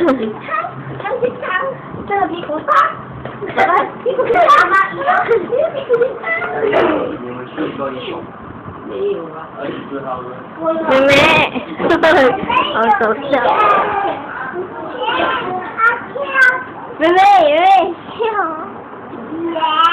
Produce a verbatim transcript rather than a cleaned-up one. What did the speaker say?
你看，看这张，这个屁股大，这个屁股大吗？你看，你的屁股大。 你们去高一手。 没有啊。 二十四号的。 妹妹，好搞笑。妹妹，妹妹，笑。